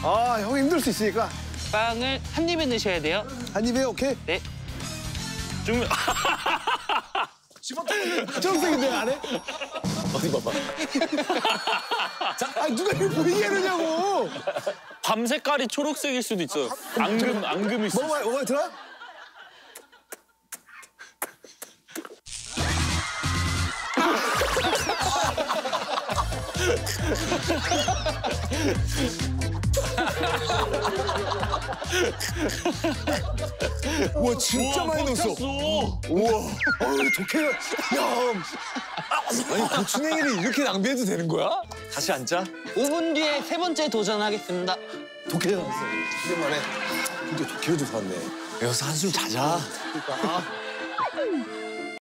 아, 형 힘들 수 있으니까. 빵을 한 입에 넣으셔야 돼요. 한 입에 오케이? 네. 좀 초록색인데 안에? 어디 봐봐. 아, 누가 이거 보이게 하느냐고. 밤 색깔이 초록색일 수도 있어. 앙금일 수 있어. 먹어봐요, 들어? 와, 진짜 많이 넣었어. 우와, 독해요. 야, 아니 고추냉이를 이렇게 낭비해도 되는 거야? 다시 앉자. 5분 뒤에 세 번째 도전하겠습니다. 독해요 넣었어. 오랜만에. 근데 독해도 좋았네. 여기서 한숨 자자. 그러니까.